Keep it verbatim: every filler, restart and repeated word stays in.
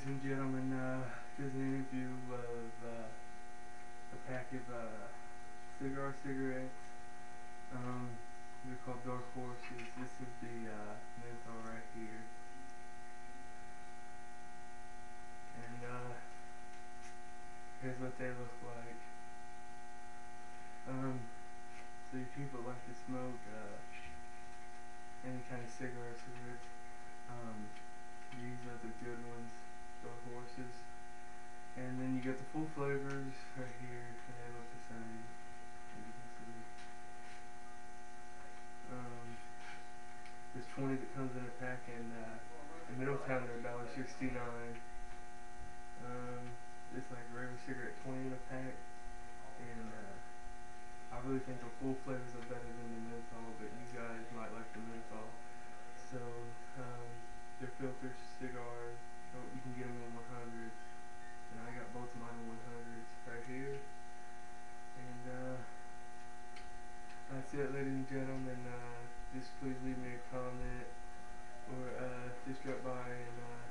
and gentlemen, uh, this is an interview of uh, a pack of uh, cigar cigarettes. Um, they're called Dark Horses. This is the uh, menthol right here. And uh, here's what they look like. Um, so you people like to smoke uh, any kind of cigar cigarettes. Um, these are the good ones, Dark Horses. And then you get the full flavors right here, and they look the same, as you can see. Um, there's twenty that comes in a pack, and uh, in Middletown they're one dollar sixty-nine. Um, it's like a regular cigarette, twenty in a pack, and uh, I really think the full flavors are better than the menthol, but you guys might like the menthol. So um, they're filter cigars. Oh, you can get them in one hundreds. And I got both of mine in one hundreds right here. And uh, that's it, ladies and gentlemen. Uh, just please leave me a comment, or uh, just drop by and uh,